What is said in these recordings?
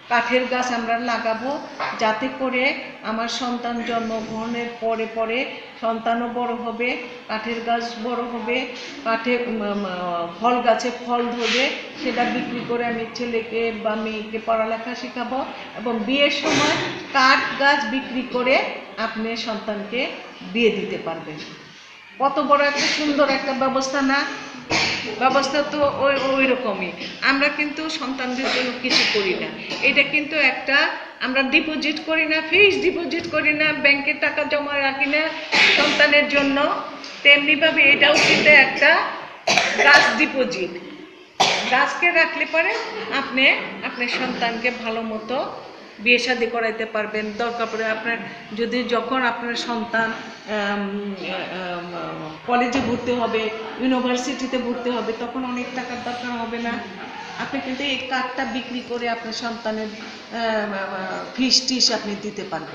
কাঠের গাছ আমরা লাগাবো, যাতে করে আমার সন্তান জন্মগ্রহণের পরে পরে সন্তানও বড় হবে, কাঠের গাছ বড় হবে, ফল গাছে ফল ধরবে, সেটা বিক্রি করে আমি ছেলেকে বা মেয়েকে পড়ালেখা শেখাবো। এবং বিয়ের সময় কাঠ গাছ বিক্রি করে আপনি সন্তানকে বিয়ে দিতে পারবেন। কত বড় একটা সুন্দর একটা ব্যবস্থা না? ব্যবস্থা তো ওই রকমই। আমরা কিন্তু সন্তানদের জন্য কিছু করি না। এটা কিন্তু একটা, আমরা ডিপোজিট করি না, ফিক্সড ডিপোজিট করি না, ব্যাংকে টাকা জমা রাখি না সন্তানের জন্য, তেমনিভাবে এটাও কিন্তু একটা গাছ ডিপোজিট। গাছকে রাখলে পরে আপনি আপনার সন্তানকে ভালো মতো বিয়ে শাদী করাইতে পারবেন। দরকার পড়ে আপনার যদি যখন আপনার সন্তান কলেজে ভর্তি হবে, ইউনিভার্সিটিতে ভর্তি হবে, তখন অনেক টাকার দরকার হবে না। আপনি কিন্তু এই কাঠটা বিক্রি করে আপনার সন্তানের ফিস টিস আপনি দিতে পারবেন।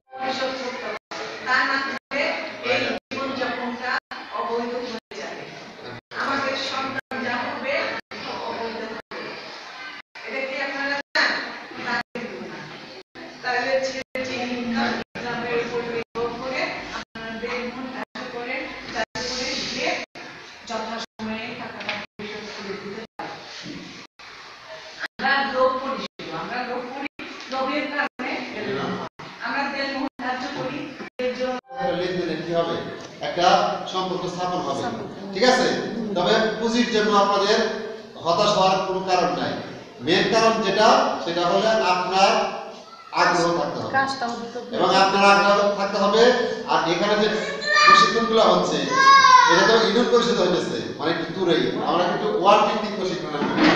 একটা সম্পর্ক স্থাপন হবে, ঠিক আছে? তবে পুঁজির জন্য আপনাদের হতাশ হওয়ার কোনো কারণ নাই। মেন কারণ যেটা, সেটা হলো আপনার আগ্রহ থাকতে হবে এবং আপনার আগ্রহ থাকতে হবে। আর এখানে যে প্রশিক্ষণগুলো হচ্ছে, এটা তো ইউনিয়ন পরিষদ হয়েছে, মানে একটু দূরেই। আমরা কিন্তু ওয়ার্ড ভিত্তিক প্রশিক্ষণ,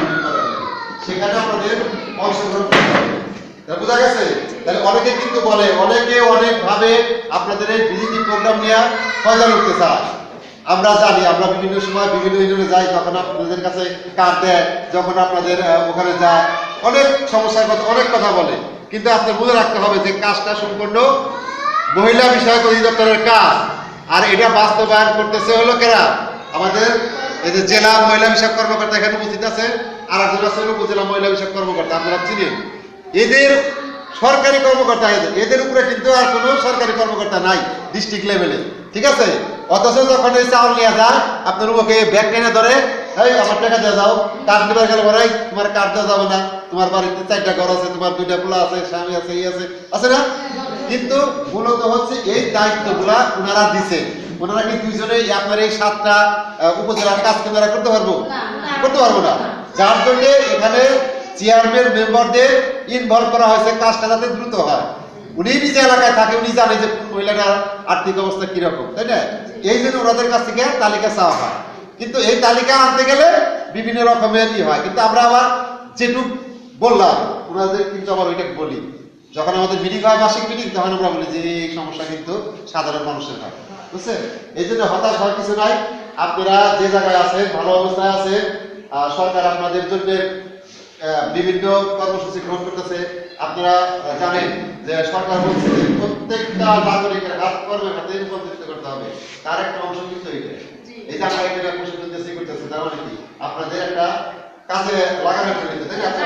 সেখানে আপনাদের অংশগ্রহণ করতে হবে। বোঝা গেছে? তাহলে অনেকে কিন্তু বলে, অনেকে অনেকভাবে আপনাদের এই ভিজিটিং প্রোগ্রাম নিয়ে ফয়দান উঠতে চায়। আমরা জানি, আমরা বিভিন্ন সময় বিভিন্ন ইউনিয়নে যাই, তখন আপনাদের কাছে কার্ড দেয়, যখন আপনাদের ওখানে যায়, অনেক সমস্যার কথা, অনেক কথা বলে। কিন্তু আপনার মনে রাখতে হবে যে কাজটা সম্পূর্ণ মহিলা বিষয়ক অধিদপ্তরের কাজ, আর এটা বাস্তবায়ন করতেছে হলো কেরা? আমাদের এই যে জেলা মহিলা বিষয়ক কর্মকর্তা এখানে উপস্থিত আছে, আর একজন আছে উপজেলা মহিলা বিষয়ক কর্মকর্তা, আপনারা চিনেন। এদের সরকারি কর্মকর্তা, এদের উপরে কিন্তু আর কোনো সরকারি কর্মকর্তা নাই ডিস্ট্রিক্ট লেভেলে, ঠিক আছে? অথচ যখন এই চাউল নিয়ে যায়, আপনার মুখে ব্যাগ টেনে ধরে, এই আমার টাকা দিয়ে যাও, কার্ড নিবার গেলে বলে তোমার কার্ড দেওয়া যাবে না, তোমার বাড়িতে 4টা ঘর আছে, তোমার 2টা পোলা আছে, স্বামী আছে, এই আছে, আছে না? কিন্তু মূলত হচ্ছে এই দায়িত্বগুলা ওনারা দিচ্ছেন। ওনারা কি দুইজনেই আপনার এই 7টা উপজেলার কাজ কিন্তু করতে পারবো না। যার জন্য এখানে চেয়ারম্যান মেম্বারদের ইনভলভ করা হয়েছে, কাজটা যাতে দ্রুত হয়। উনি নিজে এলাকায় থাকে, উনি জানে যে মহিলাটার আর্থিক অবস্থা কিরকম, তাই না? এই জন্য ওনাদের কাছ থেকে তালিকা চাওয়া হয়। কিন্তু এই তালিকা আনতে গেলে বিভিন্ন রকমের হয়। কিন্তু আমরা আবার যেটুক বললাম, ওনাদের কিন্তু আবার ওইটা বলি, যখন আমাদের মিটিং হয়, মাসিক মিটিং, তখন আমরা বলি যে এই সমস্যা কিন্তু সাধারণ মানুষের হয়, বুঝছেন? এই জন্য হতাশ হওয়ার কিছু নাই। আপনারা যে জায়গায় আছেন, ভালো অবস্থায় আছেন, সরকার আপনাদের জন্য বিভিন্ন কর্মসূচি গ্রহণ করতেছে। আপনারা জানেন যে সরকার বলছে যে প্রত্যেকটা নাগরিকের হাত কর্মের হাতে রূপান্তরিত করতে হবে, তার একটা অংশ কিন্তু এইটা। এই যে আমরা এটা প্রশিক্ষণ দিতেছি করতেছি, তার মানে কি আপনাদের একটা কাজে লাগানোর জন্য, তাই না?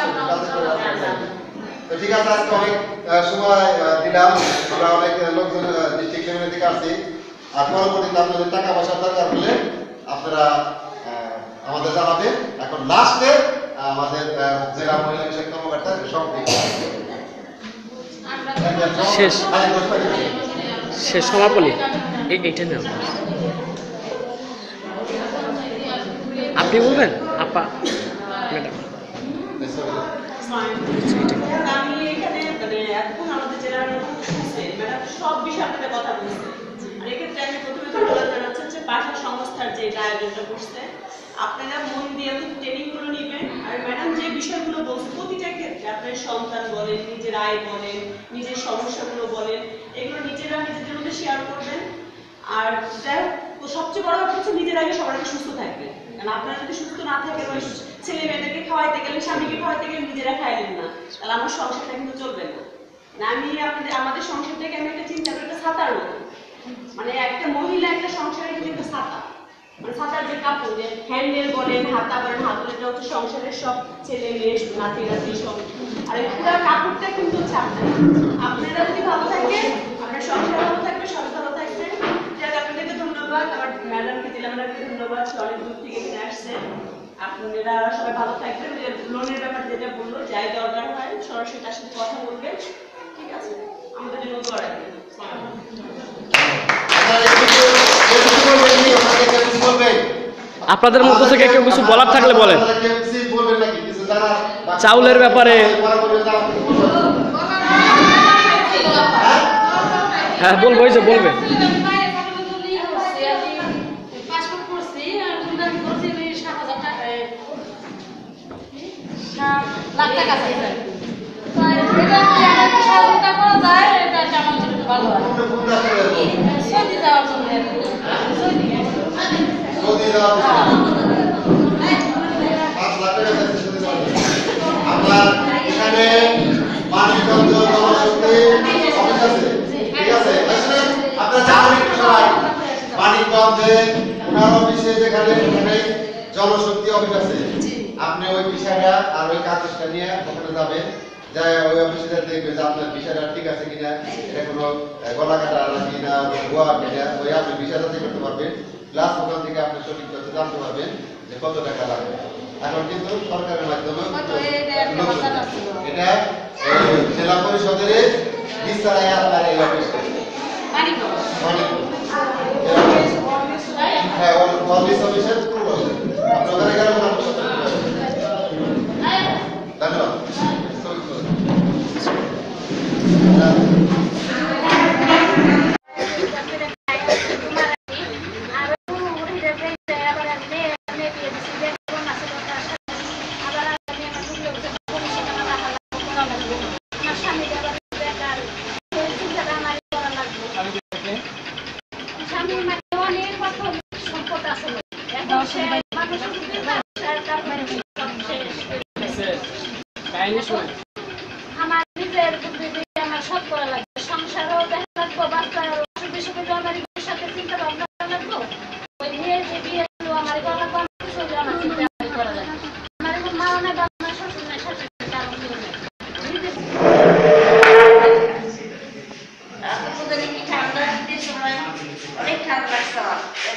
তো ঠিক আছে, আজকে অনেক সময় দিলাম, আমরা অনেক লোকজন ডিস্ট্রিক্ট লেভেলের দিকে আসছি। আর পরবর্তীতে আপনাদের টাকা পয়সার দরকার হলে আপনারা আমাদের জানাবেন। এখন লাস্টে আমাদের জেলা মহিলা বিষয়ক কর্মকর্তা শেষ সমাপনী এইটা না, আপনি বলবেন আপা ম্যাডাম। আমি এখানে মানে এখন আমাদের জেলার ম্যাডাম সব বিষয়ে আপনাদের কথা বলছে। আর এক্ষেত্রে আমি প্রথমে ধন্যবাদ জানাচ্ছি হচ্ছে বাসা সংস্থার যে আয়োজনটা করছে। আপনারা মন দিয়ে ট্রেনিংগুলো নেবেন। আর ম্যাডাম যে বিষয়গুলো বলছে, প্রতিটা ক্ষেত্রে আপনার সন্তান বলেন, নিজের আয় বলেন, নিজের সমস্যাগুলো বলেন, এগুলো নিজেরা নিজেদের মধ্যে শেয়ার করবেন। আর সবচেয়ে বড় কথা হচ্ছে নিজের আগে সবার আগে সুস্থ থাকবেন। কারণ আপনারা যদি সুস্থ না থাকেন, ওই ছেলে মেয়েদেরকে খাওয়াইতে গেলে, স্বামীকে খাওয়াইতে গেলে নিজেরা খাইলেন না, তাহলে আমার সংসারটা কিন্তু চলবে না। আমি আমাদের সংসারটাকে আমি একটা চিন্তা করি একটা ছাতার মতো, মানে একটা মহিলা একটা সংসারে কিন্তু একটা ছাতা। মানে ছাতার যে কাপড়, যে হ্যান্ডেল বলেন, হাতা বলেন, হাতলেটা হচ্ছে সংসারের সব ছেলে মেয়ে নাতি নাতি সব। আর এই পুরো কাপড়টা কিন্তু হচ্ছে আপনারা যদি ভালো থাকেন, আপনার সংসার ভালো থাকবে, সব ভালো থাকবে। যাক, আপনাদেরকে ধন্যবাদ, আমার ম্যাডামকে, জেলা ম্যাডামকে ধন্যবাদ, অনেক দূর থেকে এখানে আসছেন। আপনারা সবাই ভালো থাকবেন। লোনের ব্যাপার যেটা বললো, যাই দরকার হয় সরাসরি তার সাথে কথা বলবেন, ঠিক আছে? আমাদের জন্য দোয়া রাখবেন। আপনাদের মধ্য থেকে কেউ কিছু বলার থাকলে বলেন। চাউলের ব্যাপারে হ্যাঁ বলবো, এই যে বলবে। আপনার এখানে মানিকগঞ্জ জনশক্তি অফিস আছে, ঠিক আছে? আপনার জানেন সবাই মানিকগঞ্জে ওনার অফিসে যেখানে জনশক্তি অফিস আছে, আপনি ওই বিষয়টা আর ওই কাগজটা নিয়ে ওখানে যাবেন, যাই ওই অফিসে দেখবেন যে আপনার বিষয়টা ঠিক আছে কিনা, এটা কোনো গলা কাটা নাকি না ভুয়া কিনা, ওই আপনি বিষয়টা চেক করতে পারবেন। প্লাস ওখান থেকে আপনি সঠিক তথ্য জানতে পারবেন যে কত টাকা লাগবে। এখন কিন্তু সরকারের মাধ্যমে এটা জেলা পরিষদের বিস্তারায় আপনার এই অফিসটা হ্যাঁ অফিস অফিসের পুরো আপনার ওখানে গেলে ধন্যবাদ। আমার নিজের বুদ্ধি দিয়ে আমার সব করা লাগবে, সংসারও দেখা লাগবো, বাচ্চার অসুবিধা সাথে চিন্তা ভাবনা লাগবো, ওই বিয়ে যে বিয়ে আমার করা লাগবো, আমার চিন্তা করা লাগবে। আমার এখন মা নাই, বাবা নাই, শ্বশুর নাই, শাশুড়ি কারণ অনেক ঠান্ডা লাগছে আমার।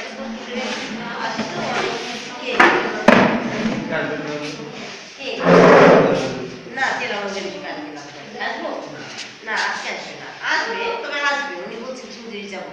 না জেলা আসবো না, আজকে আসবে না, আসবে তবে আসবে, উনি বলছেন চৌধুরী যাবো।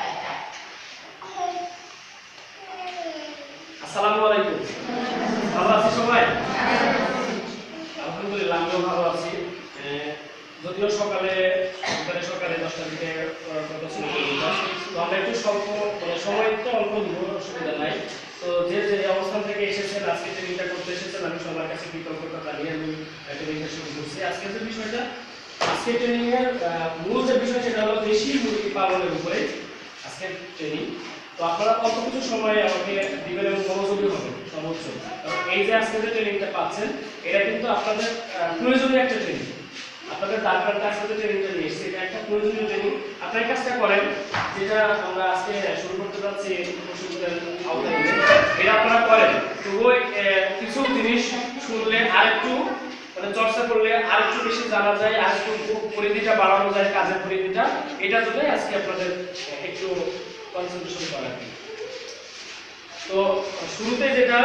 আসসালামু আলাইকুম, ভালো আছি সবাই? আলহামদুলিল্লাহ আমিও ভালো আছি। যদিও সকালে 10টা থেকে কথা ছিল, তো আমরা একটু স্বল্প সময় তো অল্প দিব, অসুবিধা নাই। তো যে অবস্থান থেকে এসেছেন, আজকে ট্রেনিংটা করতে এসেছেন, আমি সবার কাছে কৃতজ্ঞতা জানিয়ে আমি ট্রেনিংটা শুরু করছি। আজকে যে বিষয়টা, আজকে ট্রেনিং এর মূল যে বিষয় সেটা হলো দেশি মুরগি পালনের উপরে আজকে ট্রেনিং। তো আপনারা কত কিছু সময় আমাকে দিবেন এবং মনোযোগী হবেন সর্বোচ্চ। এই যে আজকে যে ট্রেনিংটা পাচ্ছেন, এটা কিন্তু আপনাদের প্রয়োজনীয় একটা ট্রেনিং। আপনাদের দরকার আজকে যে ট্রেনিংটা নিয়ে এসেছি, এটা একটা প্রয়োজনীয় ট্রেনিং। আপনার কাজটা করেন, যেটা আমরা আজকে শুরু করতে যাচ্ছি আওতায়, এটা আপনারা করেন। তো ওই কিছু জিনিস শুনলে আরেকটু চর্চা করলে আরেকটু বেশি জানা যায়, আরেকটু পরিধিটা বাড়ানো যায়, কাজের পরিধিটা। এটার জন্যই আজকে আপনাদের একটু কনসেন্ট্রেশন করা। তো শুরুতে যেটা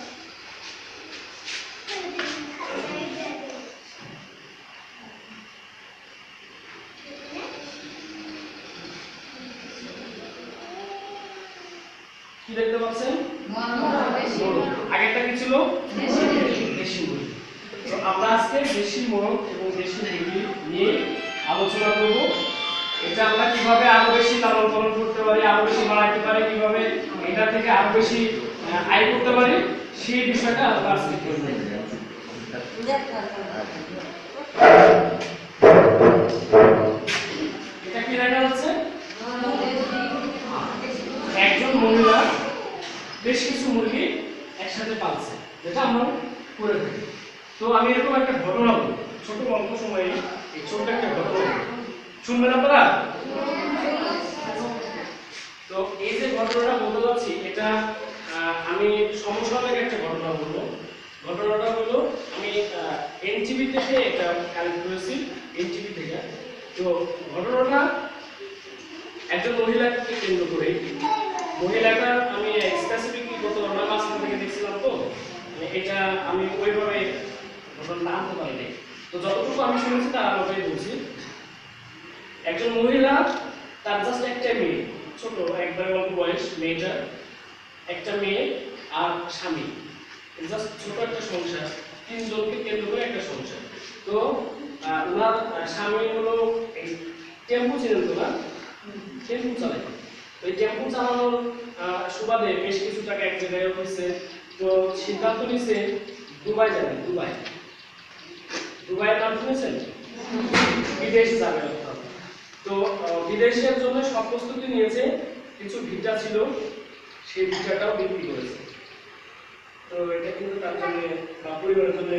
কি দেখতে পাচ্ছেন, আগেরটা কি ছিল, দেশি মুরগি। তো আমরা আজকে দেশি মোরগ এবং দেশি মুরগি নিয়ে আলোচনা করব। এটা আমরা কিভাবে আরো বেশি লালন পালন করতে পারি, আরো বেশি বাড়াইতে পারি, কিভাবে এটা থেকে আরো বেশি আয় করতে পারি, সেই বিষয়টা আমরা আজকে করব। এটা কি দেখা যাচ্ছে, একজন মহিলা বেশ কিছু মুরগি একসাথে পালছে, যেটা আমরা করে থাকি। তো আমি এরকম একটা ঘটনা বলি, ছোট অল্প সময়ে এই ছোট্ট একটা ঘটনা শুনবেন আপনারা। তো এই যে ঘটনাটা বলতে যাচ্ছি, এটা ঘটনাটা হলো আমি এনজিবি থেকে এটা কালেক্ট করেছি, এনজিবি থেকে। তো ঘটনাটা একজন মহিলাকে কেন্দ্র করে, মহিলাটা আমি স্পেসিফিকলি কত নামাজ থেকে দেখছিলাম, তো এটা আমি ওইভাবে ঘটনাটা আনতে পারিনি। তো যতটুকু আমি শুনেছি তার আলোকেই বলছি। একজন মহিলা, তার জাস্ট একটা মেয়ে, ছোট একবারে অল্প বয়স মেয়েটার, একটা মেয়ে আর স্বামী, জাস্ট ছোট একটা সংসার, তিনজনকে কেন্দ্র করে একটা সংসার। তো ওনার স্বামী হলো টেম্পু ছিলেন, তো না টেম্পু চালায়। ওই টেম্পু চালানোর সুবাদে বেশ কিছু টাকা এক জায়গায় হয়েছে। তো সিদ্ধান্ত নিয়েছে দুবাই যাবেন। দুবাইয়ের নাম শুনেছেন? বিদেশ যাবে অর্থাৎ। তো বিদেশের জন্য সব প্রস্তুতি নিয়েছে, কিছু ভিসা ছিল, সেই ভিসাটাও বিক্রি করেছে। তো এটা কিন্তু তার জন্য বা পরিবারের জন্য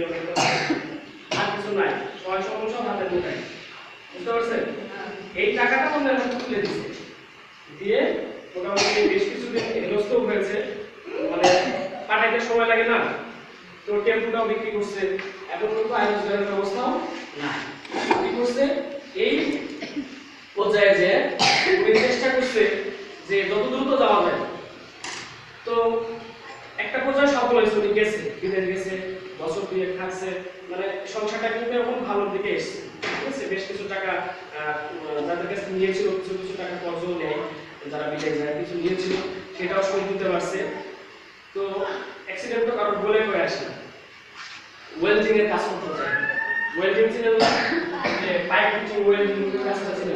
আর কিছু নাই, সবাই সমস্যা হাতে নিয়ে, বুঝতে পারছেন? এই টাকাটা আমাদের হাতে তুলে দিচ্ছে, দিয়ে মোটামুটি বেশ কিছুদিন হেনস্থ হয়েছে, মানে পাঠাইতে সময় লাগে না। তো টেম্পুটাও বিক্রি করছে, এখন কিন্তু আয় রোজগারের ব্যবস্থাও নাই। কি করছে? এই পর্যায়ে যে উনি চেষ্টা করছে যে যত দ্রুত যাওয়া যায়। তো একটা পর্যায়ে সফল হয়েছে, উনি গেছে, বিদেশ গেছে, বছর দিয়ে থাকছে, মানে সংসারটা কিন্তু এখন ভালোর দিকে এসছে। ঠিক আছে, বেশ কিছু টাকা যাদের কাছে নিয়েছিল, কিছু কিছু টাকা কর্জও নেয়, যারা বিদেশ যায় কিছু নিয়েছিল সেটাও শোধ দিতে পারছে। তো অ্যাক্সিডেন্ট তো কারোর বলে করে আসে না, ওয়েল্ডিং এর কাজ করতে চায়। ওয়েল্ডিং ছিলেন যে পাইপ ফিটিং, ওয়েল্ডিং এর কাজটা ছিলেন,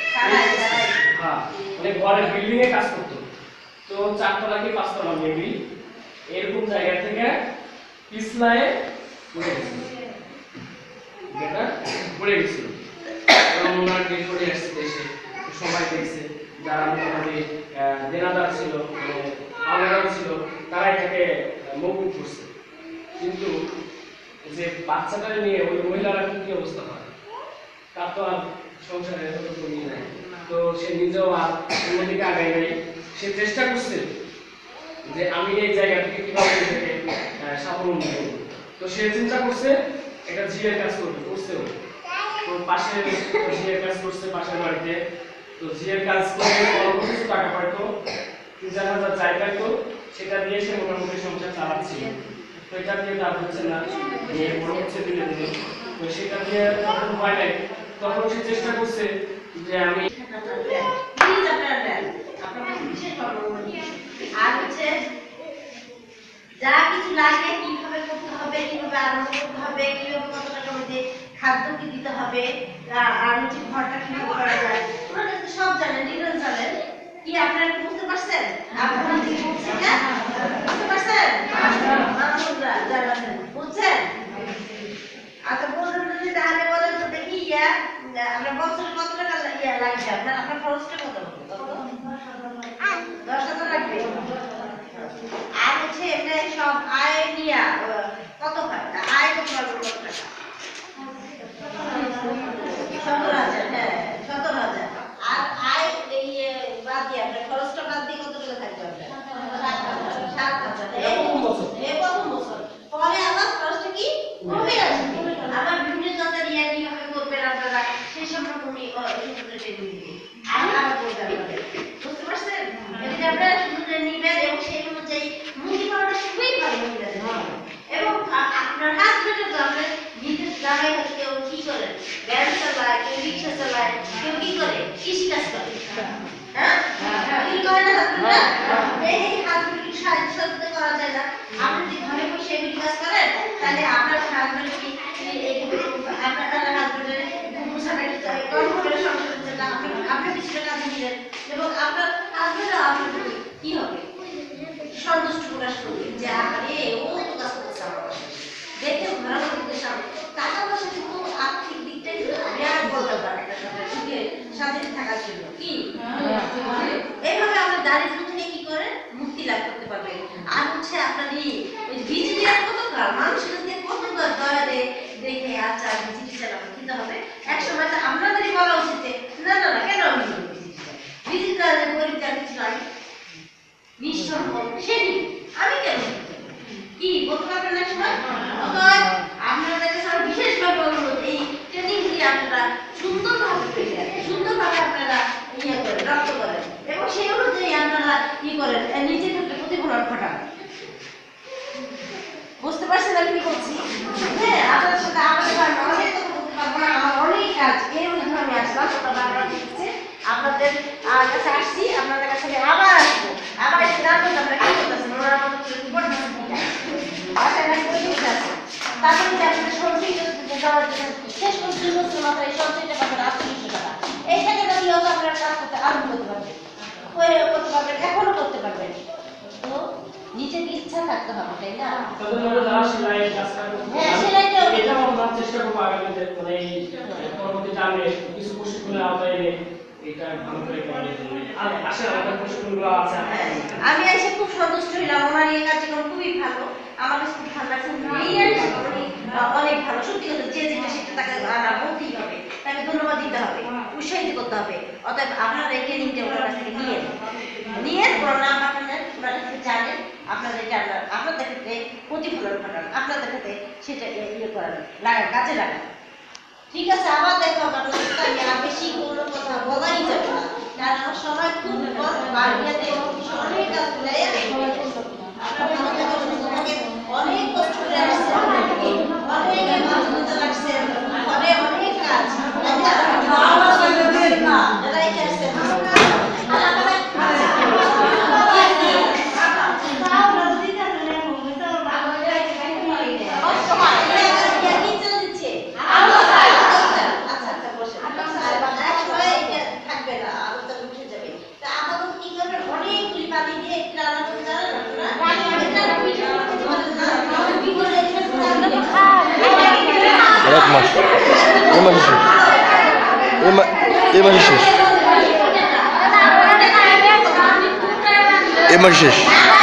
হ্যাঁ, মানে ঘরের বিল্ডিং এ কাজ করতো। তো 4 তলা কি 5 তলা মেবি এরকম জায়গা থেকে পিছলায় পড়ে গেছে, যেটা পড়ে গেছিল। এবং ওনার ডেড বডি আসছে দেশে, সবাই দেখছে, যারা মোটামুটি দেনাদার ছিল, আলাদা ছিল, তারা এটাকে মৌকুফ করছে। কিন্তু যে বাচ্চাটা নিয়ে ওই মহিলারা কি অবস্থা হয়, তার তো আর সংসারে এতটুকু নিয়ে নাই। তো সে নিজেও আর অন্যদিকে আগায় নাই। সে চেষ্টা করছে যে আমি এই জায়গা থেকে কিভাবে নিজেকে স্বাবলম্বী করবো। তো সে চিন্তা করছে একটা জিএর কাজ করবে, করছেও। তো পাশে জিএর কাজ করছে পাশের বাড়িতে। তো জিএর কাজ করে অল্প কিছু টাকা পাইতো, 3,000 যাই পাইতো, সেটা দিয়ে সে মোটামুটি সংসার চালাচ্ছিল। তো এটা দিয়ে তার হচ্ছে না, বড় হচ্ছে দিনে দিনে। তো সেটা দিয়ে উপায় নাই, তখন সে চেষ্টা করছে যে আমি আর হচ্ছে যা কিছু লাগে কিভাবে করতে হবে, কিভাবে আরম্ভ করতে হবে, কিভাবে কত টাকা মধ্যে খাদ্য কি দিতে হবে, আর হচ্ছে ঘরটা কিভাবে করা যায়, ওনারা সব জানেন, ডিটেইলস জানেন। কি আপনারা বুঝতে পারছেন? আপনারা কি বুঝছেন না? বুঝতে পারছেন? মানবরা যারা আছেন বুঝছেন? আচ্ছা বলুন যদি তাহলে বলেন তো দেখি আমরা বছরে কত টাকা লাগবে আপনার খরচটা কত হবে? 10,000 লাগবে। আর হচ্ছে এমনি সব আয় নিয়ে কত হয়? আয় কত লাগবে? কত টাকা? 17,000। হ্যাঁ 17,000। আর আয় এই বাদ দিয়ে আপনার খরচটা বাদ দিয়ে কত টাকা থাকবে আপনার? 7,000। এই প্রথম বছর। পরে আবার খরচটা কি কমে আসবে। আবার বিভিন্ন জায়গায় কিভাবে করবেন আপনারা সেই সম্পর্কে উনি ট্রেনিং দিবেন। আবার বলতে হবে, বুঝতে পারছেন? যদি আপনারা শুধু নিবেন এবং সেই অনুযায়ী মুরগি পালনটা খুবই ভালো মহিলাদের এবং আপনার হাজবেন্ডের জন্য নিজের জামাই হচ্ছে কেউ কি করে ভ্যান চালায়, কেউ রিক্সা চালায়, কেউ কি করে কৃষিকাজ করে, হ্যাঁ কি করে না হাজবেন্ডরা? এই হাজবেন্ডকে সাহায্য করা যায় না। আপনি যদি ঘরে বসে এগুলি কাজ করেন তাহলে আপনার হাজবেন্ড কি আপনার হাজবেন্ডের মুসাফির কম করে সংসার করতে না, আপনার কিছুটা কাজে দিলেন এবং আপনার হাজবেন্ডও আপনার কি হবে সন্তুষ্ট প্রকাশ করবে যে আরে ও তো কাজ করতেছে আমার পাশে, দেখে ভালো করতে সামনে টাকা পয়সা কিন্তু আর্থিক দিকটা কিন্তু বিরাট বড় ব্যাপার একটা সুখে স্বাধীন থাকার জন্য। কি এইভাবে আমরা দারিদ্র থেকে কি করে মুক্তি লাভ করতে পারবে। আর হচ্ছে আপনার এই ডিজিটাল কত কাল মানুষের দিয়ে কত দয়া দেখে আচ্ছা ডিজিটাল চালাবো কিন্তু হবে এক সময় তো আপনাদেরই বলা উচিত যে না না না কেন আমি ডিজিটাল গরিব যার কিছু নাই নিঃসম্ভব সে আমি কেন কি বলতে পারবেন না সময়? অতএব আপনাদের কাছে আমার বিশেষভাবে অনুরোধ, এই ট্রেনিংগুলি আপনারা সুন্দরভাবে পেলেন, সুন্দরভাবে আপনারা ইয়ে করেন, রপ্ত করেন এবং সেই অনুযায়ী আপনারা কি করেন, নিজের ক্ষেত্রে প্রতিফলন ঘটান। বুঝতে পারছেন আমি কি বলছি? হ্যাঁ, আপনাদের সাথে আমাদের অনেক কথা বলতে পারবো না, আমার অনেক কাজ, এর মধ্যে আমি আসলাম, ওটা বারবার দেখছে আপনাদের কাছে আসছি, আপনাদের কাছে আমি আবার আসবো, আবার এসে রাখবেন আমরা কি করতেছেন, ওরা আমাদের বাসায় নাকি বই দিতে আছে, তারপরে যে আপনাদের সঞ্চয় দেওয়ার জন্য শেষ পর্যন্ত 2 বছর মাথায় এই সঞ্চয়টা পাবেন 800 টাকা, এই টাকাটা দিয়ে হয়তো আপনারা কাজ করতে আরম্ভ করতে পারবেন, করতে পারবেন, এখনো করতে পারবেন। তো নিজের ইচ্ছা থাকতে হবে, তাই না? হ্যাঁ, সেটাইটাও চেষ্টা করবো আগামীতে, মানে পরবর্তী টাইমে কিছু প্রশিক্ষণের আওতায় এনে এটা ভালো করে করার জন্য। আর আসলে আমাদের প্রশিক্ষণগুলো আছে। আমি এসে খুব সন্তুষ্ট হইলাম, ওনার এই কার্যক্রম খুবই ভালো, আমার কাছে খুব ভালো লাগছে, অনেক ভালো। সত্যি কথা, যে যেটা সেটা তাকে বলতেই হবে, তাকে ধন্যবাদ দিতে হবে, উৎসাহিত করতে হবে। অতএব আপনারা এই ট্রেনিংটা ওনার কাছ থেকে নিয়ে পুরো নাম আপনাদের ওনার কাছে জানেন, আপনাদের আপনাদের ক্ষেত্রে প্রতিফলন ঘটান, আপনাদের ক্ষেত্রে সেটা ইয়ে করেন, লাগান, কাজে লাগান। ঠিক আছে, আবার দেখা হবে আপনাদের সাথে। আমি আর বেশি কোনো কথা বলাই যাবে না, কারণ আমার সময় খুব কম, বাড়িতে অনেক কাজ করে অনেক কষ্ট করে আসছে, অনেক মাঝে লাগছে, অনেক কাজ শেষ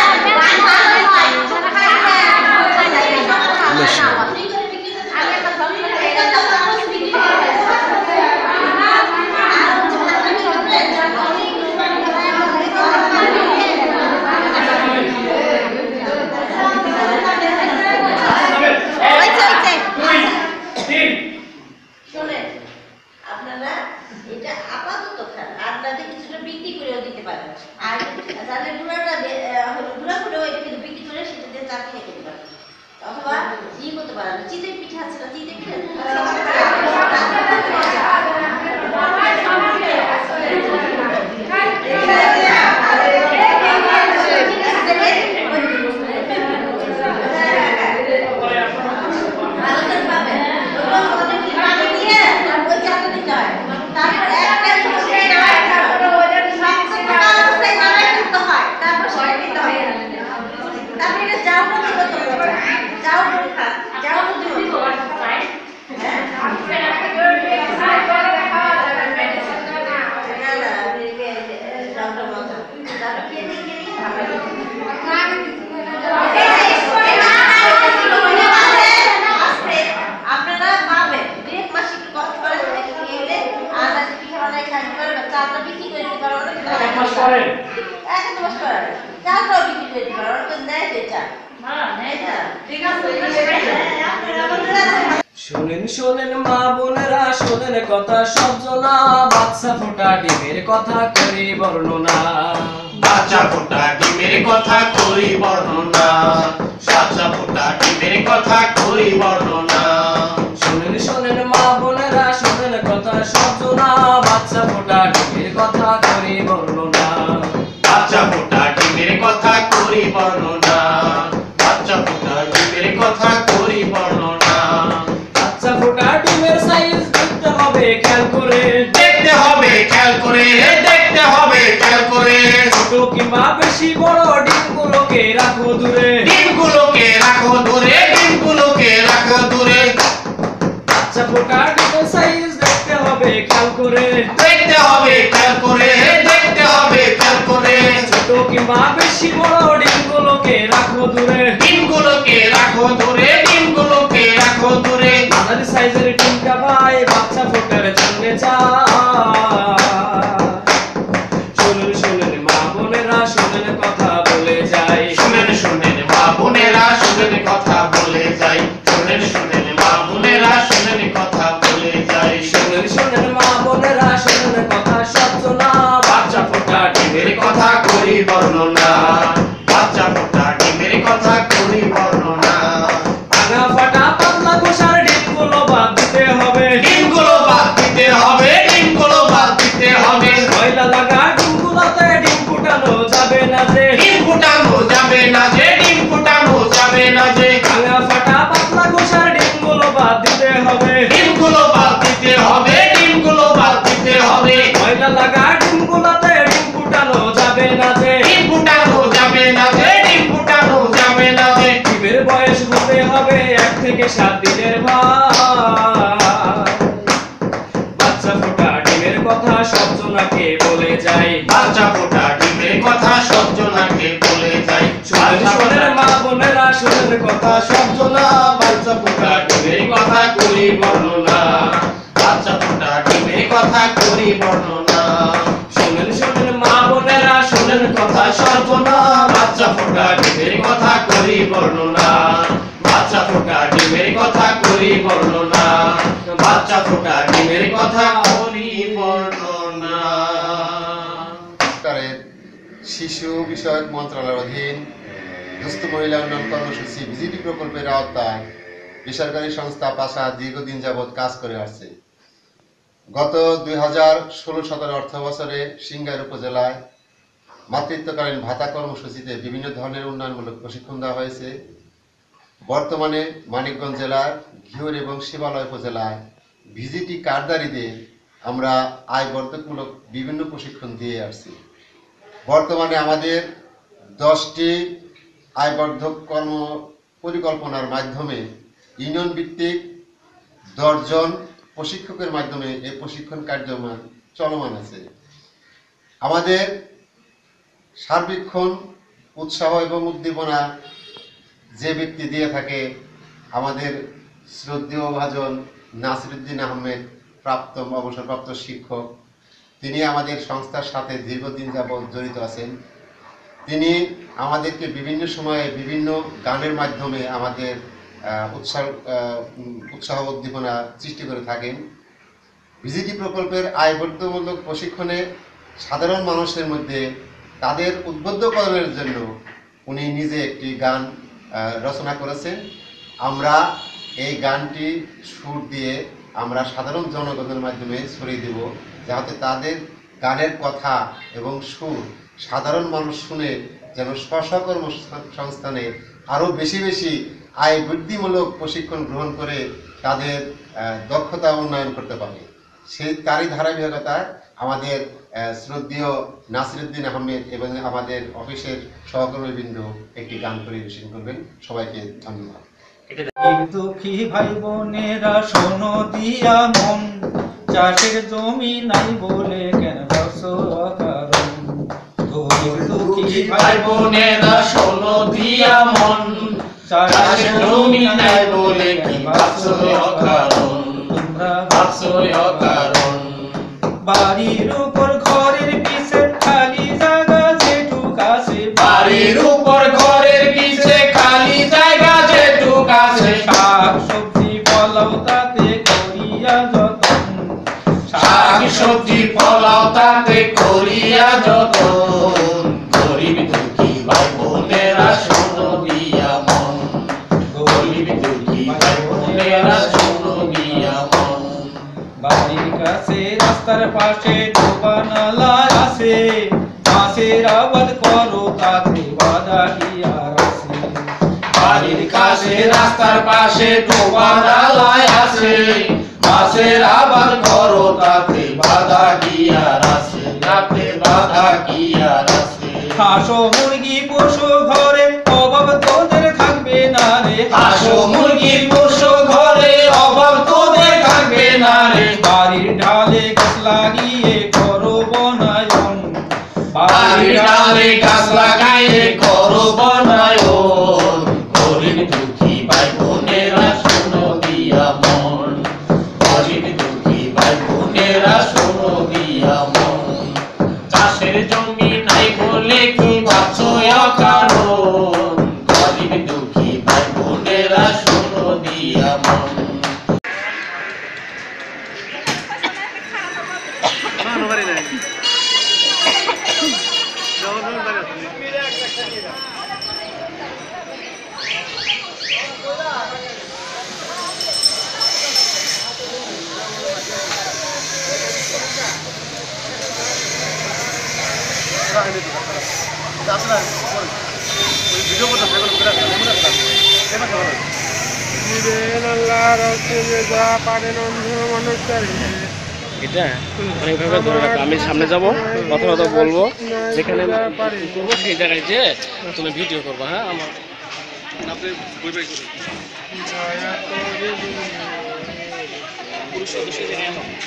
শোনেন শোনেন মা বোনেরা, শোনেন কথা সব জনা, বাচ্চা ফোটা ডিমের কথা করি বর্ণনা, বাচ্চা ফোটা ডিমের কথা করি বর্ণনা, বাচ্চা ফোটা ডিমের কথা করি বর্ণনা। শোনেন শোনেন মা বোনেরা, শোনেন কথা সব জনা, বাচ্চা ফোটা ডিমের কথা করি বর্ণনা, বাচ্চা ফোটা ডিমের কথা করি বর্ণনা, বাচ্চা ফোটা ডিমের কথা করি বর্ণনা। বাচ্চা ফোটা ডিমের সাইজ দেখতে হবে খেয়াল করে, দেখতে হবে খেয়াল করে, দেখতে হবে খেয়াল করে। ছোট কিংবা বেশি বড় ডিমগুলোকে রাখো দূরে, ডিমগুলোকে রাখো দূরে, ডিমগুলোকে রাখো দূরে। বাচ্চা ফোটা ডিমের সাইজ দেখতে হবে খেয়াল করে, দেখতে হবে খেয়াল করে, দেখতে হবে খেয়াল করে। ছোট কিংবা বেশি বড় ডিমগুলোকে রাখো দূরে, ডিমগুলোকে রাখো দূরে, ডিমগুলোকে রাখো দূরে। মাঝারি সাইজের ডিমটা ভাই বাচ্চা ফোটার জন্য শোনেন শোনেন মা বোনেরা, শোনেন কথা বলে যায়, শুনেন শুনেন মা বোনেরা, শুনেন 7 দিনের ভাই বাচ্চা ফোটা ডিমের কথা সব জনাকে বলে যাই বাচ্চা ফোটা ডিমের কথা সব জনাকে বলে যাই শোনেন মা বোনেরা শোনেন কথা সব জনা বাচ্চা ফোটা ডিমের কথা করি বর্ণনা বাচ্চা ফোটা ডিমের কথা করি বর্ণনা শোনেন শোনেন মা বোনেরা শোনেন কথা সব জনা বাচ্চা ফোটা ডিমের কথা করি বর্ণনা বাচ্চা ফোটা ডিমের কথা করি বর্ণনা বাচ্চা ফোটা ডিমের কথা করি বর্ণনা। সরকারের শিশু বিষয়ক মন্ত্রণালয়ের অধীন দুস্থ মহিলা উন্নয়ন কর্মসূচি ভিজিটি প্রকল্পের আওতায় বেসরকারি সংস্থা পাশা দীর্ঘদিন যাবৎ কাজ করে আসছে। গত 2016-17 অর্থ বছরে সিংগাইর উপজেলায় মাতৃত্বকালীন ভাতা কর্মসূচিতে বিভিন্ন ধরনের উন্নয়নমূলক প্রশিক্ষণ দেওয়া হয়েছে। বর্তমানে মানিকগঞ্জ জেলার ঘিওর এবং শিবালয় উপজেলায় ভিজিটি কার্ডধারীদের আমরা আয়বর্ধকমূলক বিভিন্ন প্রশিক্ষণ দিয়ে আসছি। বর্তমানে আমাদের 10টি আয়বর্ধক কর্ম পরিকল্পনার মাধ্যমে ইউনিয়ন ভিত্তিক 10 জন প্রশিক্ষকের মাধ্যমে এই প্রশিক্ষণ কার্যক্রম চলমান আছে। আমাদের সার্বিক্ষণ উৎসাহ এবং উদ্দীপনা যে ব্যক্তি দিয়ে থাকে আমাদের শ্রদ্ধেয় ভাজন নাসিরুদ্দিন আহমেদ, অবসরপ্রাপ্ত শিক্ষক। তিনি আমাদের সংস্থার সাথে দীর্ঘদিন যাবৎ জড়িত আছেন। তিনি আমাদেরকে বিভিন্ন সময়ে বিভিন্ন গানের মাধ্যমে আমাদের উৎসাহ উদ্দীপনা সৃষ্টি করে থাকেন। ভিজিটি প্রকল্পের আয়বর্ধকমূলক প্রশিক্ষণে সাধারণ মানুষের মধ্যে তাদের উদ্বুদ্ধকরণের জন্য উনি নিজে একটি গান রচনা করেছেন। আমরা এই গানটি সুর দিয়ে আমরা সাধারণ জনগণের মাধ্যমে ছড়িয়ে দেব, যাতে তাদের গানের কথা এবং সুর সাধারণ মানুষ শুনে যেন স্বকর্ম সংস্থানে আরও বেশি বেশি আয় বৃদ্ধিমূলক প্রশিক্ষণ গ্রহণ করে তাদের দক্ষতা উন্নয়ন করতে পারে। তারই ধারাবাহিকতায় আমাদের শ্রদ্ধেয় নাসিরুদ্দিন আহমেদ এবং আমাদের অফিসের সহকর্মীবৃন্দ একটি গান পরিবেশন করবেন। সবাইকে ধন্যবাদ। দুঃখী ভাই বোনেরা শোনো দিয়া মন, চাষের জমি নাই বলে কেন ভাবছো অকারণ। দুঃখী ভাই বোনেরা শোনো দিয়া মন, চাষের জমি নাই বলে কি ভাবছো অকারণ, তোমরা ভাবছো অকারণ। বাড়ির উপর ঘরের পিছে খালি জায়গা যেটুক আছে, বাড়ির উপর ঘরের পিছে খালি জায়গা যেটুক আছে, শাক সবজি ফলাও তাতে করিয়া যতন, শাক সবজি ফলাও তাতে করিয়া যতন। গরিব দুঃখী ভাই বোনেরা শোনো দিয়া মন, গরিব দুঃখী ভাই বোনেরা শোনো দিয়া মন। বাড়ির কাছে রাস্তার পাশে ডোবা নালা আছে, মাছের আবাদ করো তাতে বাধা কি আর আছে। বাড়ির কাছে রাস্তার পাশে ডোবা নালায় আছে, মাছের আবাদ করো তাতে বাধা কি আর আছে, তাতে বাধা কি আর আছে। হাঁস মুরগি পশু ঘরে অভাব তোদের থাকবে না রে, হাঁস মুরগি পশু ঘরে অভাব তোদের থাকবে না রে। বাড়ির ঢালে গাছ লাগিয়ে করো বনায়ন, বাড়ির ডালে গাছ লাগাইয়ে করো বনায়ন। গরিব দুঃখী ভাই বোনেরা শোনো দিয়া মন, গরিব দুঃখী ভাই বোনেরা শোনো দিয়া মন। চাষের জমি নাই বলে কি ভাবছো অকারণ, গরিব দুঃখী ভাই বোনেরা শোনো দিয়া মন। এটা অনেকভাবে ধরে রাখো। আমি সামনে যাব, কথা কথা বলবো, যেখানে সেই জায়গায় যে তুমি ভিডিও করবা। হ্যাঁ, আমার আপনি বই বাই করেন পুরুষ সদস্যদের নিয়ে হোক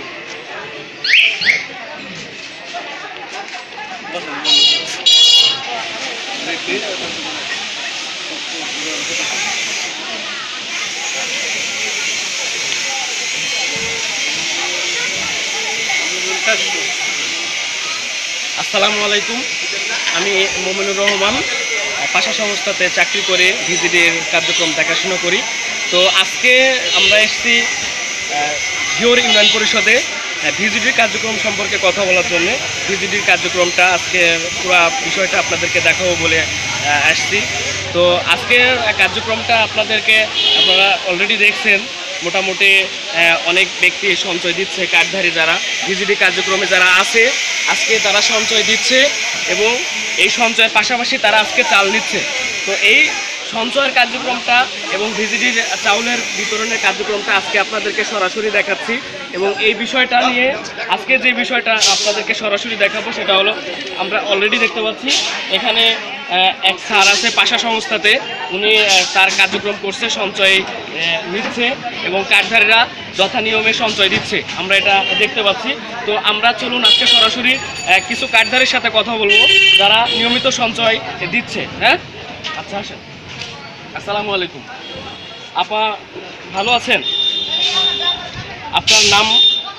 আসসালামু আলাইকুম, আমি মোমিনুর রহমান, পাশা সংস্থাতে চাকরি করে ভিজিডির কার্যক্রম দেখাশোনা করি। তো আজকে আমরা এসেছি ঘিওর ইউনিয়ন পরিষদে ভিজিডির কার্যক্রম সম্পর্কে কথা বলার জন্য। ভিজিডির কার্যক্রমটা আজকে পুরো বিষয়টা আপনাদেরকে দেখাবো বলে আসছি। তো আজকের কার্যক্রমটা আপনারা অলরেডি দেখছেন, মোটামুটি অনেক ব্যক্তি সঞ্চয় দিচ্ছে, কার্ডধারী যারা ভিজিডি কার্যক্রমে যারা আছে আজকে তারা সঞ্চয় দিচ্ছে এবং এই সঞ্চয়ের পাশাপাশি তারা আজকে চাল নিচ্ছে। তো এই সঞ্চয়ের কার্যক্রমটা এবং ভিজিডির চাউলের বিতরণের কার্যক্রমটা আজকে আপনাদেরকে সরাসরি দেখাচ্ছি এবং এই বিষয়টা নিয়ে আজকে যে বিষয়টা আপনাদেরকে সরাসরি দেখাবো সেটা হলো, আমরা অলরেডি দেখতে পাচ্ছি এখানে এক স্যার আছে পাশা সংস্থাতে, উনি তার কার্যক্রম করছে, সঞ্চয় নিচ্ছে এবং কার্ডধারীরা যথা নিয়মে সঞ্চয় দিচ্ছে, আমরা এটা দেখতে পাচ্ছি। তো আমরা চলুন আজকে সরাসরি কিছু কার্ডধারীর সাথে কথা বলবো যারা নিয়মিত সঞ্চয় দিচ্ছে। হ্যাঁ, আচ্ছা আসেন। আসসালামু আলাইকুম, আপা ভালো আছেন? আপনার নাম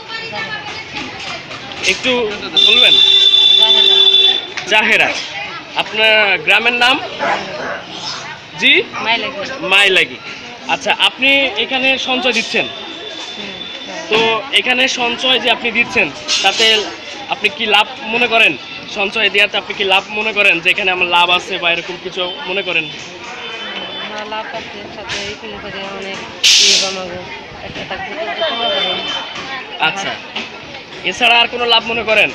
একটু বলবেন? জাহেরা। আপনার গ্রামের নাম? জি, মাইলাগি। আচ্ছা, আপনি এখানে সঞ্চয় দিচ্ছেন, তো এখানে সঞ্চয় যে আপনি দিচ্ছেন তাতে আপনি কি লাভ মনে করেন? সঞ্চয় দেওয়াতে আপনি কি লাভ মনে করেন যে এখানে আমার লাভ আছে বা এরকম কিছু মনে করেন? লাভ আছে, সাথে এখানে করে অনেক একটা আচ্ছা, এছাড়া আর কোনো লাভ মনে করেন?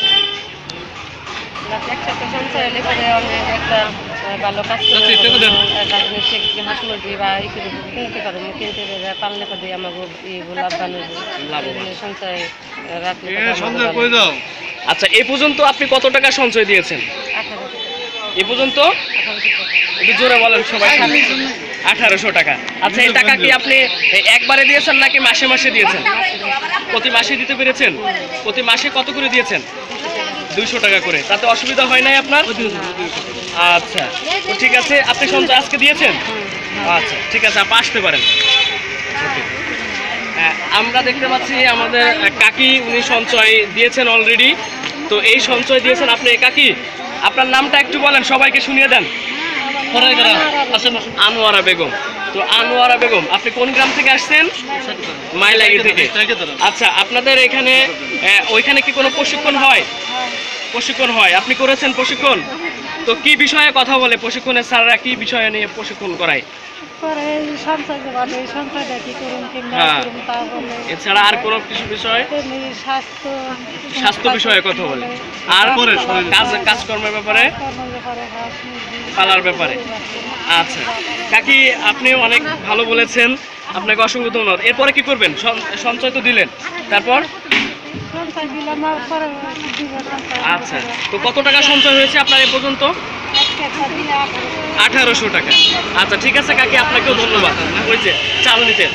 একসাথে সঞ্চয় হলে পরে অনেক একটা ভালো কাজ রাজনৈতিক হাঁস মুরগি বা কিনতে পারে, কিনতে পারলে পরে আমাকে লাভবান সঞ্চয় রাখলে। আচ্ছা, এই পর্যন্ত আপনি কত টাকা সঞ্চয় দিয়েছেন? এ পর্যন্ত একটু জোরে বলেন সবাই। 1800 টাকা। আচ্ছা, এই টাকা কি আপনি একবারে দিয়েছেন নাকি মাসে মাসে দিয়েছেন? প্রতি মাসে দিতে পেরেছেন? প্রতি মাসে কত করে দিয়েছেন? 200 টাকা করে। তাতে অসুবিধা হয় নাই আপনার? আচ্ছা, তো ঠিক আছে, আপনি সঞ্চয় আজকে দিয়েছেন? আচ্ছা, ঠিক আছে, আপনি আসতে পারেন। আমরা দেখতে পাচ্ছি আমাদের কাকি, উনি সঞ্চয় দিয়েছেন অলরেডি। তো এই সঞ্চয় দিয়েছেন আপনি। কাকি, আপনার নামটা একটু বলেন, সবাইকে শুনিয়ে দেন। আনোয়ারা বেগম। তো আনোয়ারা বেগম, আপনি কোন গ্রাম থেকে আসছেন? মাইলাগি থেকে। আচ্ছা, আপনাদের এখানে ওইখানে কি কোনো প্রশিক্ষণ হয়? প্রশিক্ষণ হয়, আপনি করেছেন প্রশিক্ষণ? তো কি বিষয়ে কথা বলে প্রশিক্ষণের স্যাররা, কি বিষয়ে নিয়ে প্রশিক্ষণ করায়? এছাড়া আর কোনো কিছু বিষয়? স্বাস্থ্য বিষয়ে কথা বলে। আর কাজকর্মের ব্যাপারে, পালার ব্যাপারে। আচ্ছা কাকি, আপনি অনেক ভালো বলেছেন, আপনাকে অসংখ্য ধন্যবাদ। এরপরে কি করবেন? সঞ্চয় তো দিলেন, তারপর? আচ্ছা, তো কত টাকা সঞ্চয় হয়েছে আপনার এ পর্যন্ত? 1800 টাকা। আচ্ছা, ঠিক আছে কাকি, আপনাকেও ধন্যবাদ। ওই যে চাল নিতেন।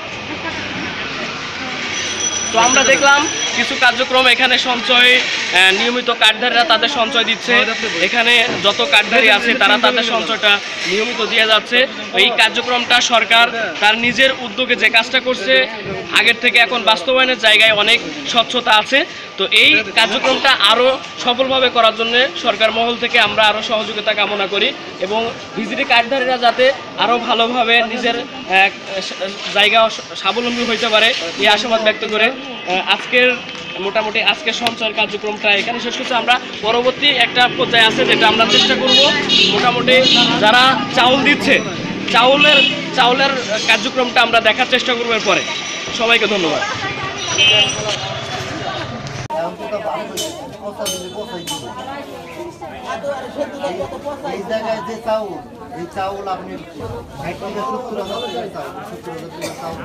তো আমরা দেখলাম কিছু কার্যক্রম এখানে সঞ্চয়, নিয়মিত কার্ডধারীরা তাদের সঞ্চয় দিচ্ছে। এখানে যত কার্ডধারী আছে তারা তাদের সঞ্চয়টা নিয়মিত দিয়ে যাচ্ছে। এই কার্যক্রমটা সরকার তার নিজের উদ্যোগে যে কাজটা করছে, আগের থেকে এখন বাস্তবায়নের জায়গায় অনেক স্বচ্ছতা আছে। তো এই কার্যক্রমটা আরও সফলভাবে করার জন্য সরকার মহল থেকে আমরা আরও সহযোগিতা কামনা করি এবং ভিজিডি কার্ডধারীরা যাতে আরও ভালোভাবে নিজের জায়গা স্বাবলম্বী হইতে পারে, এই আশাবাদ ব্যক্ত করে মোটামুটি আজকের সঞ্চয়ের কার্যক্রমটা এখানে শেষ করছে। আমরা পরবর্তী একটা পর্যায়ে আছে যেটা আমরা চেষ্টা করব, মোটামুটি যারা চাউল দিচ্ছে চাউলের কার্যক্রমটা আমরা দেখার চেষ্টা করবো এরপরে। সবাইকে ধন্যবাদ। এই জায়গায় যে চাউল, এই চাউল আপনি 70,000 চাউল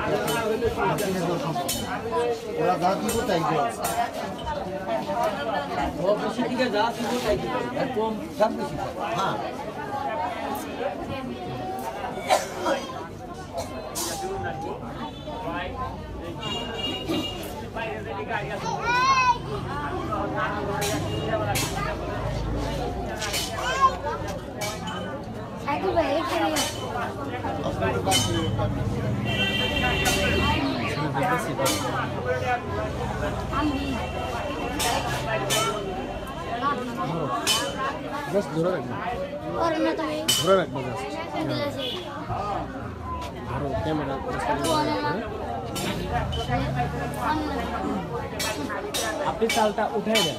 ওরা যা দিব তাই বেশি থেকে যা দিব তাই কম দাম বেশি। হ্যাঁ, আপনি চালটা উঠে দেন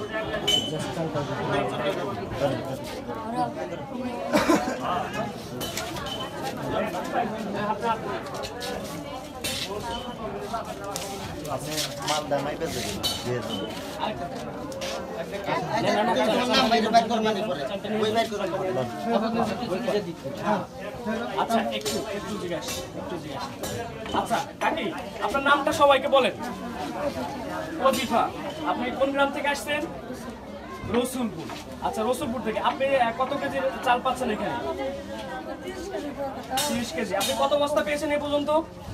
আচ্ছা একটু জিজ্ঞাসা আচ্ছা কাকি আপনার নামটা সবাইকে বলেন ওজিফা আপনি কোন গ্রাম থেকে আসছেন রসুলপুর আচ্ছা রসুলপুর থেকে আপনি কত কেজি চাল পাচ্ছেন এখানে 30 কেজি আপনি কত বস্তা পেয়েছেন এই পর্যন্ত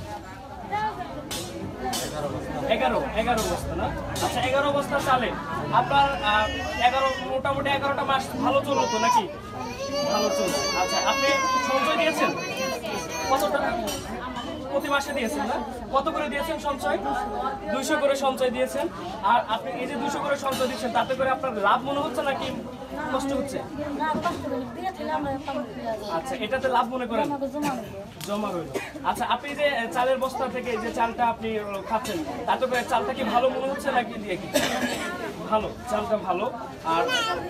11 বস্তা না আচ্ছা 11 বস্তা চালে আপনার 11 মোটামুটি 11টা মাস ভালো চলতো তো নাকি ভালো চলছে আচ্ছা আপনি সঞ্চয় দিয়েছেন কত টাকা প্রতি মাসে দিয়েছেন না কত করে দিয়েছেন সঞ্চয় 200 করে সঞ্চয় দিয়েছেন আর আপনি এই যে 200 করে সঞ্চয় দিচ্ছেন তাতে করে আপনার লাভ মনে হচ্ছে নাকি কষ্ট হচ্ছে আচ্ছা এটাতে লাভ মনে করেন জমা রইল আচ্ছা আপনি যে চালের বস্তা থেকে যে চালটা আপনি খাচ্ছেন তাতে করে চালটা কি ভালো মনে হচ্ছে নাকি দিয়ে কি ভালো চালটা ভালো আর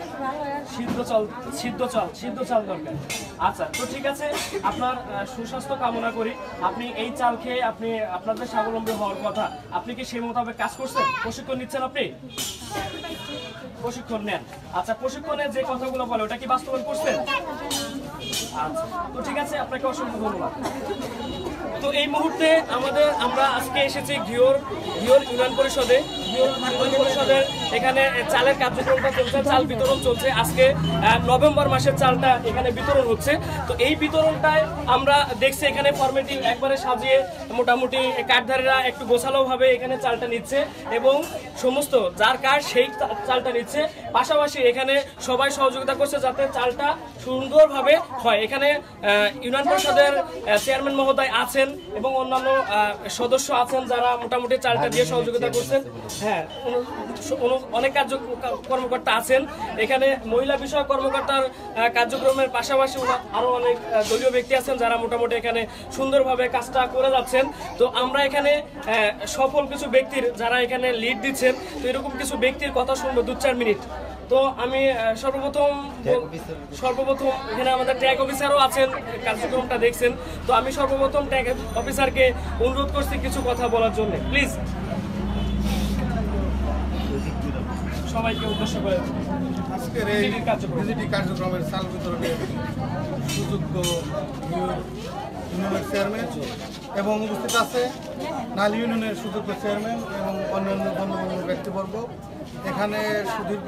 সিদ্ধ চাল দরকার আচ্ছা তো ঠিক আছে আপনার সুস্বাস্থ্য কামনা করি আপনি এই চাল খেয়ে আপনি আপনাদের স্বাবলম্বী হওয়ার কথা আপনি কি সেই মোতাবেক কাজ করছেন প্রশিক্ষণ নিচ্ছেন আপনি প্রশিক্ষণ নেন আচ্ছা প্রশিক্ষণে যে কথাগুলো বলে ওটা কি বাস্তবায়ন করছেন আচ্ছা তো ঠিক আছে আপনাকে অসংখ্য ধন্যবাদ তো এই মুহূর্তে আমরা আজকে এসেছি ঘিওর ইউনিয়ন পরিষদের এখানে চালের কার্যক্রমটা চলছে চাল বিতরণ চলছে আজকে নভেম্বর মাসের চালটা এখানে বিতরণ হচ্ছে তো এই বিতরণটায় আমরা দেখছি এখানে ফরমেটিভ একবারে সাজিয়ে মোটামুটি কার্ডধারীরা একটু গোছালোভাবে এখানে চালটা নিচ্ছে এবং সমস্ত যার কার্ড সেই চালটা নিচ্ছে পাশাপাশি এখানে সবাই সহযোগিতা করছে যাতে চালটা সুন্দরভাবে হয় এখানে ইউনিয়ন পরিষদের চেয়ারম্যান মহোদয় আছেন এবং অন্যান্য সদস্য আছেন যারা মোটামুটি চালটা দিয়ে সহযোগিতা করছেন হ্যাঁ অনেক কর্মকর্তা আছেন এখানে মহিলা বিষয়ক কর্মকর্তার কার্যক্রমের পাশাপাশি আরো অনেক দলীয় ব্যক্তি আছেন যারা মোটামুটি এখানে সুন্দরভাবে কাজটা করে যাচ্ছেন তো আমরা এখানে সফল কিছু ব্যক্তির যারা এখানে লিড দিচ্ছেন তো এরকম কিছু ব্যক্তির কথা শুনবো 2-4 মিনিট তো আমি সর্বপ্রথম এখানে আমাদের ট্যাগ অফিসারও আছেন কার্যক্রমটা দেখছেন তো আমি সর্বপ্রথম ট্যাগ অফিসারকে অনুরোধ করছি কিছু কথা বলার জন্য প্লিজ সবাইকে উদ্দেশ্য করে আজকের এই ভিজিটি কার্যক্রমের চাল বিতরণে সুযোগ্য ইউনিয়নের চেয়ারম্যান এবং উপস্থিত আছে নাল ইউনিয়নের সুযোগ্য চেয়ারম্যান এবং অন্যান্য গণ্যমান্য ব্যক্তিবর্গ এখানে সুদীর্ঘ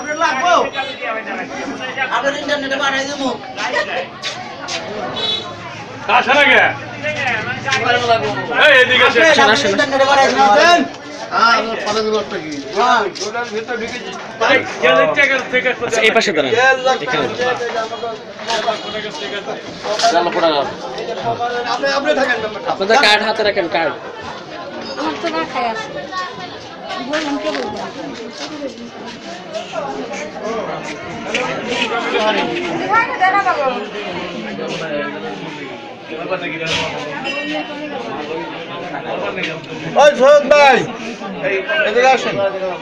এই পাশে দাঁড়ান আপনাদের কার্ড হাতে রাখেন কার্ড আমার তো না খাই আছে বলুন কে বলবো ওই সৈয়দ ভাই এদিকে আসেন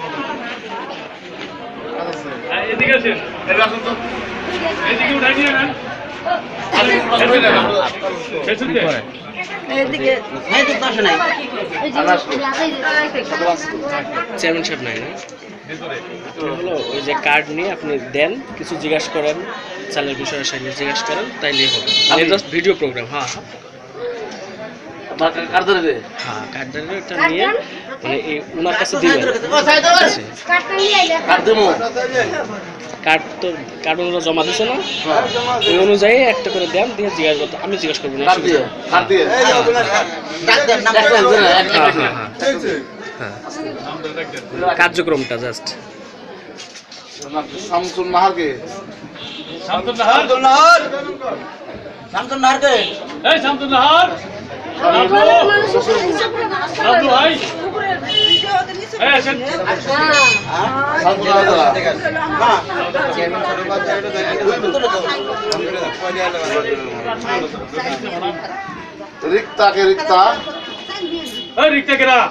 এদিকে আসেন এদিকে উঠাই নিয়ে নেন চেয়ারম্যান সাহেব নাই না হলো ওই যে কার্ড নিয়ে আপনি দেন কিছু জিজ্ঞাসা করেন চালের বিষয়ে সাথে জিজ্ঞাসা করেন তাইলেই হবে জাস্ট ভিডিও প্রোগ্রাম হ্যাঁ কার্ডটা নিয়ে মানে এই ওনার কাছে দিবেন কার্ড ওনারা জমা দিচ্ছে না ওই অনুযায়ী একটা করে দেন দিয়ে জিজ্ঞাসা করতে আমি জিজ্ঞাসা করবো না কার্যক্রমটা জাস্ট শামসুল নাহারকে শামসুন্নাহারকে এই শামসুন্নাহার রাজু ভাই এই আসেন রিক্তাকে রিক্তা এই রিক্তা কেরা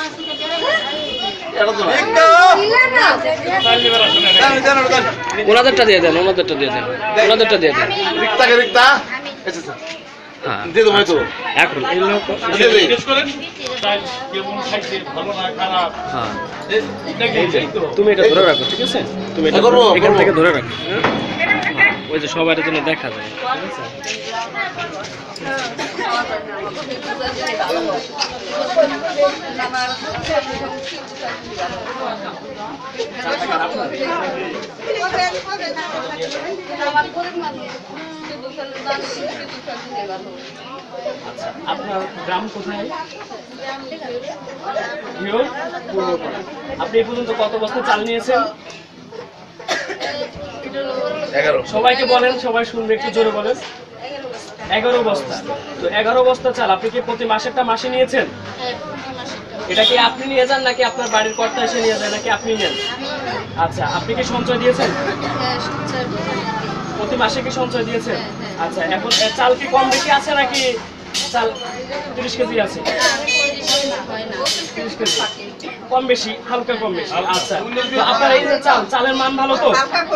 ওনাদেরটা দিয়ে দেন ওনাদেরটা দিয়ে দেন ওনাদেরটা দিয়ে দেন রিক্তাকে রিক্তা হ্যাঁ দিয়ে দেবো তো এখন এই লোক জিজ্ঞেস করেন কেমন খাইছে ভালো না খারাপ হ্যাঁ এই তুমি এটা ধরে রাখো ঠিক আছে তুমি এটা এখান থেকে ধরে রাখো ওই যে সবার জন্য দেখা যায় আপনার গ্রাম কোথায়? ঘিওর পূর্বপাড়া। আপনি এই পর্যন্ত কত বস্তা চাল নিয়েছেন? 11 সবাইকে বলেন, সবাই শুনবে, একটু জোরে বলেন। 11 বস্তা। তো 11 বস্তা চাল আপনি কি প্রতি মাসেরটা মাসে নিয়েছেন? এটা কি আপনি নিয়ে যান নাকি আপনার বাড়ির কর্তা এসে নিয়ে যায় নাকি আপনি নেন? আচ্ছা, আপনি কি সঞ্চয় দিয়েছেন? প্রতি মাসে কি সঞ্চয় দিয়েছেন? আচ্ছা, এখন চাল কি কম বেশি আছে নাকি চাল 30 কেজি আছে? 30 কেজি কম বেশি, হালকা কম বেশি। আচ্ছা, তো আপনার এই যে চালের মান ভালো তো?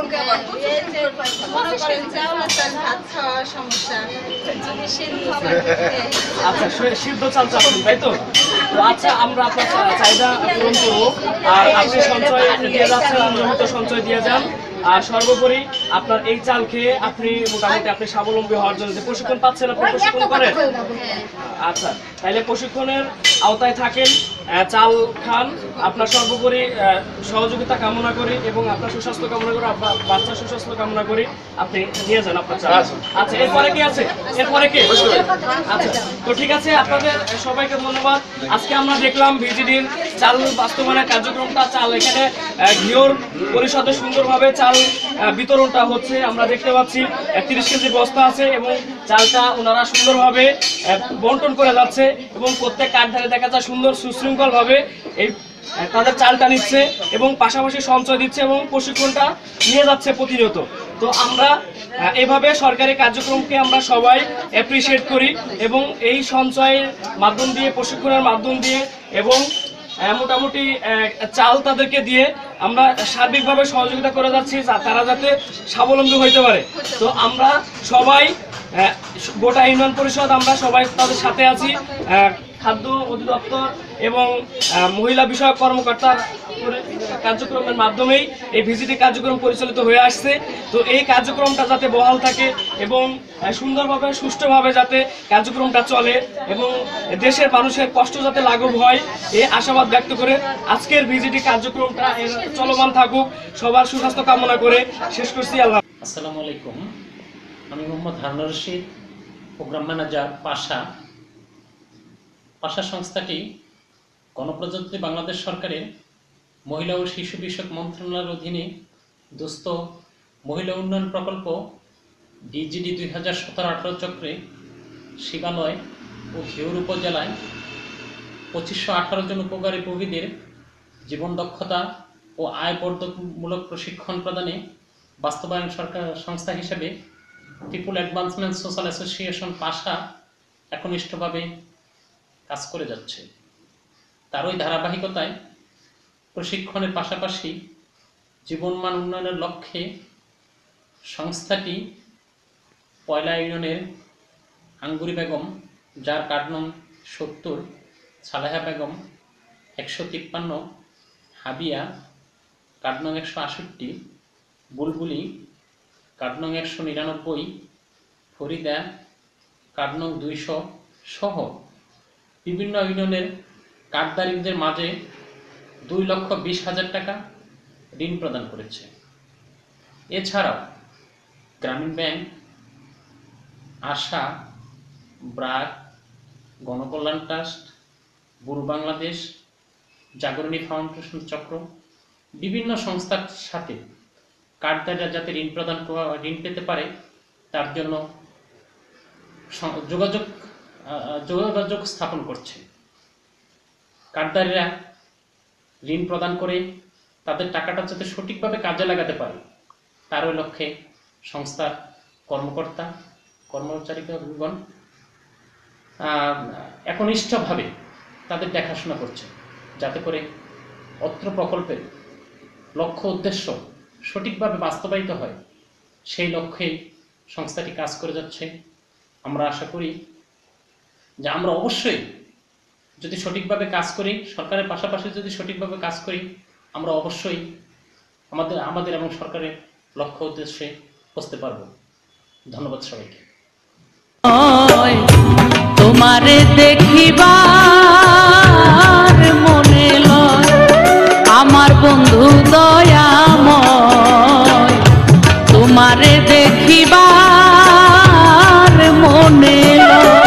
আচ্ছা, সিদ্ধ চাল চাচ্ছেন তাই তো? তো আচ্ছা, আমরা আপনার চাহিদা পূরণ করবো। আর আপনি সঞ্চয় দিয়ে যাচ্ছেন, নিয়মিত সঞ্চয় দিয়ে যান। আর সর্বোপরি আপনার এই চাল খেয়ে আপনি মোটামুটি আপনি স্বাবলম্বী হওয়ার জন্য যে প্রশিক্ষণ পাচ্ছেন, আপনি প্রশিক্ষণ করেন? আচ্ছা, তাহলে প্রশিক্ষণের আওতায় থাকেন, চাল খান। আপনার সর্বোপরি সহযোগিতা কামনা করি এবং আপনার সুস্বাস্থ্য কামনা করি, আপনার বাচ্চার সুস্বাস্থ্য কামনা করি। আপনি নিয়ে যান আপনার চাল। আচ্ছা, এরপরে কি আছে? এরপরে কি? আচ্ছা, তো ঠিক আছে, আপনাদের সবাইকে ধন্যবাদ। আজকে আমরা দেখলাম ভিজিডির চাল বাস্তবায়নের কার্যক্রমটা, চাল এখানে ঘিওর পরিষদে সুন্দরভাবে চাল বিতরণটা হচ্ছে। আমরা দেখতে পাচ্ছি 30 কেজি বস্তা আছে এবং চালটা ওনারা সুন্দরভাবে বন্টন করে যাচ্ছে এবং প্রত্যেক কার্ডধারে দেখা যায় সুন্দর সুশৃঙ্খলভাবে এই তাদের চালটা নিচ্ছে এবং পাশাপাশি সঞ্চয় দিচ্ছে এবং প্রশিক্ষণটা নিয়ে যাচ্ছে প্রতিনিয়ত। তো আমরা এভাবে সরকারি কার্যক্রমকে আমরা সবাই অ্যাপ্রিসিয়েট করি এবং এই সঞ্চয়ের মাধ্যম দিয়ে, প্রশিক্ষণের মাধ্যম দিয়ে এবং মোটামুটি চাল তাদেরকে দিয়ে আমরা সার্বিকভাবে সহযোগিতা করে যাচ্ছি তারা যাতে স্বাবলম্বী হইতে পারে। তো আমরা সবাই গোটা ইউনিয়ন পরিষদ আমরা সবাই তাদের সাথে আছি। খাদ্য অধিদপ্তর এবং মহিলা বিষয়ক কর্মকর্তার কার্যক্রমের মাধ্যমেই এই ভিজিটি কার্যক্রম পরিচালিত হয়ে আসছে। তো এই কার্যক্রমটা যাতে বহাল থাকে এবং সুন্দরভাবে সুষ্ঠুভাবে যাতে কার্যক্রমটা চলে এবং দেশের মানুষের কষ্ট যাতে লাঘব হয় এই আশাবাদ ব্যক্ত করে আজকের ভিজিটি কার্যক্রমটা চলমান থাকুক, সবার সুস্বাস্থ্য কামনা করে শেষ করছি। আল্লাহ। আসসালামু আলাইকুম, আমি মোহাম্মদ হারুনুর রশিদ, প্রোগ্রাম ম্যানেজার পাশা। পাশা সংস্থাটি গণপ্রজাতন্ত্রী বাংলাদেশ সরকারের মহিলা ও শিশু বিষয়ক মন্ত্রণালয়ের অধীনে দুস্থ মহিলা উন্নয়ন প্রকল্প ডিজিডি 2017-18 চক্রে শিবালয় ও ঘিওর উপজেলায় 2518 জন উপকারী ভোগীদের জীবন দক্ষতা ও আয় বর্ধকমূলক প্রশিক্ষণ প্রদানে বাস্তবায়ন সরকার সংস্থা হিসেবে people advancement social association Pasha একনিষ্ঠভাবে কাজ করে যাচ্ছে। তারই ধারাবাহিকতায় প্রশিক্ষণের পাশাপাশি জীবনমান উন্নয়নের লক্ষ্যে সংস্থাটি পয়লা ইউনিয়নের আঙ্গুরি বেগম, যার কার্ড নং 70, সালেহা বেগম 153, হাবিয়া কার্ড নং 168, বুলবুলি কার্ড নং 199, ফরিদা কার্ড নং 200 সহ বিভিন্ন ইউনিয়নের কার্ডধারীদের মাঝে 2,20,000 টাকা ঋণ প্রদান করেছে। এছাড়াও গ্রামীণ ব্যাংক, আশা, ব্রাক, গণকল্যাণ ট্রাস্ট, বুড়ো বাংলাদেশ, জাগরণী ফাউন্ডেশন চক্র বিভিন্ন সংস্থার সাথে কার্ডধারীরা যাতে ঋণ পেতে পারে তার জন্য যোগাযোগ স্থাপন করছে। কার্ডধারীরা ঋণ প্রদান করে তাদের টাকাটা যাতে সঠিকভাবে কাজে লাগাতে পারে তার ওই লক্ষ্যে সংস্থার কর্মকর্তা কর্মচারীগণ একনিষ্ঠভাবে তাদের দেখাশোনা করছে, যাতে করে অত্র প্রকল্পের লক্ষ্য উদ্দেশ্য সঠিকভাবে বাস্তবায়িত হয়। সেই লক্ষ্যেই সংস্থাটি কাজ করে যাচ্ছে। আমরা আশা করি যে আমরা অবশ্যই যদি সঠিকভাবে কাজ করি, সরকারের পাশাপাশি যদি সঠিকভাবে কাজ করি, আমরা অবশ্যই আমাদের এবং সরকারের লক্ষ্য উদ্দেশ্যে পৌঁছতে পারব। ধন্যবাদ সবাইকে। তোমারে দেখিবার মনে লয় আমার বন্ধু দয়াময়, তোমারে দেখিবার মনে লয়।